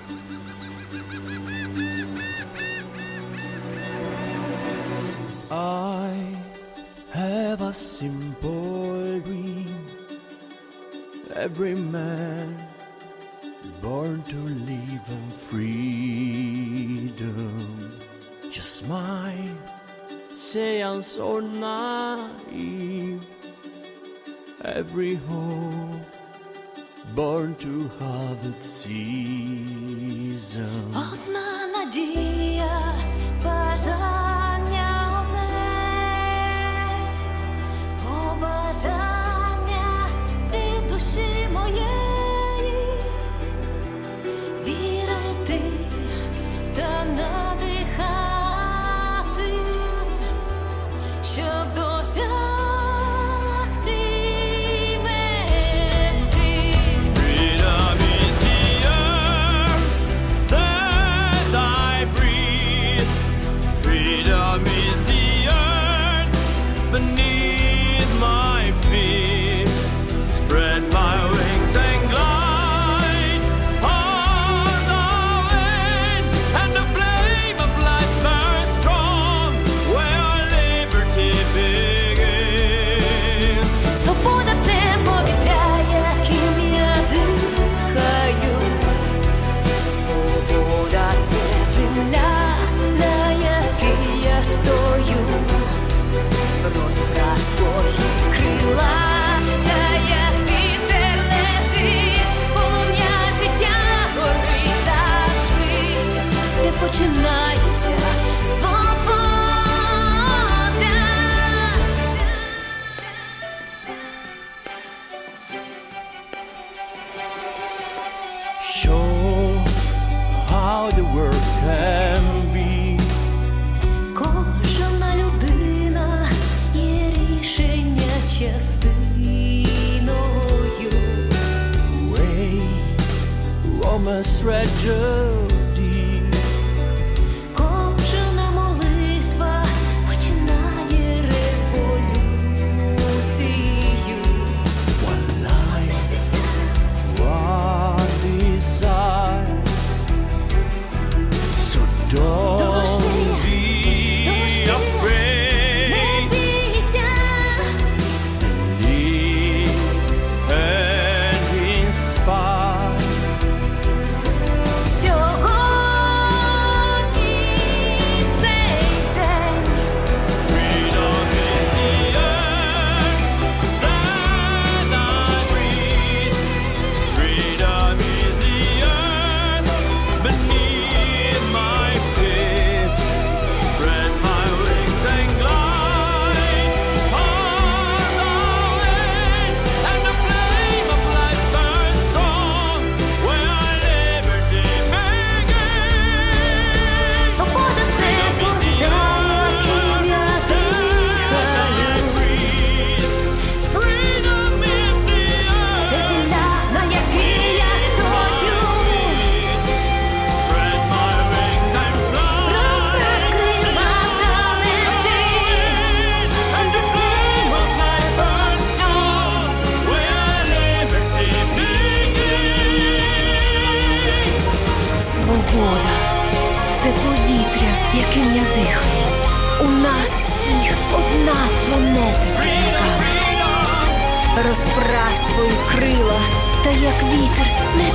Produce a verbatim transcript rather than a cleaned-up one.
I have a simple dream. Every man born to live in freedom. Your smile, say I'm so naive. Every hope born to have its season. Одна надія, бажання одне, побажання від душі моєї, вірити та надихати, щоб досягти. Beneath my feet, spread my wings and glide on the wind, and the flame of life burns strong where our liberty begins. Свобода – це повітря, яким я дихаю. Свобода – це земля, на якій я стою. Розправ свої крила, та як вітер летить, полум'я життя горить завжди, де починається свобода. Show how the world can be. Кожна людина є рішення частиною. Way, almost tragedy. Кожна молитва починає революцію. One life, one desire. So don't be afraid. Не бійся, Believe and inspire. сьогодні цей день. Freedom is the air that I breathe. Freedom is the earth beneath my feet. Spread my wings and glide on the wind, and the flame of life burns strong where our liberty begins. Свобода – це повітря, яким я дихаю. Freedom is the earth. Це земля, на якій я стою. Spread my wings and fly. Розправ крила та лети. And the flame of life burns strong. Where liberty begins. Свобода – це повітря, яким я дихаю. У нас всіх одна планета під ногами. Розправ свої крила, та як вітер не